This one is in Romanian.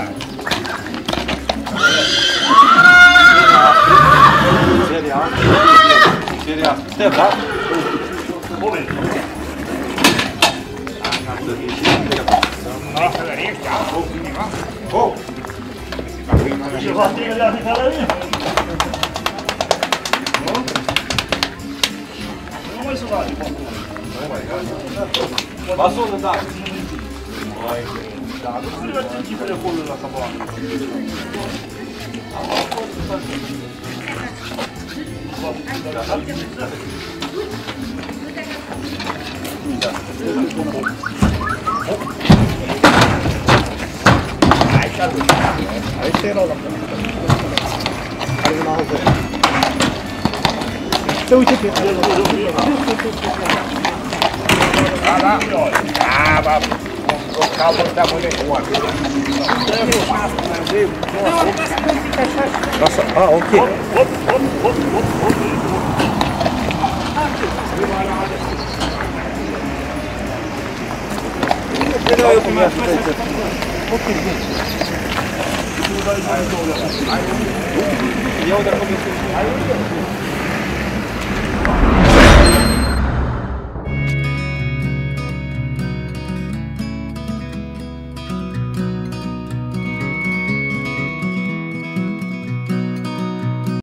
Seria. Step, da? Moment. Go! Ce va tine de la nu mai să vadă. Basonul, da. Da, nu știu de ce tipul de acolo la cabană. Aí será lá. Então o que Nossa, ok. Eu de acolo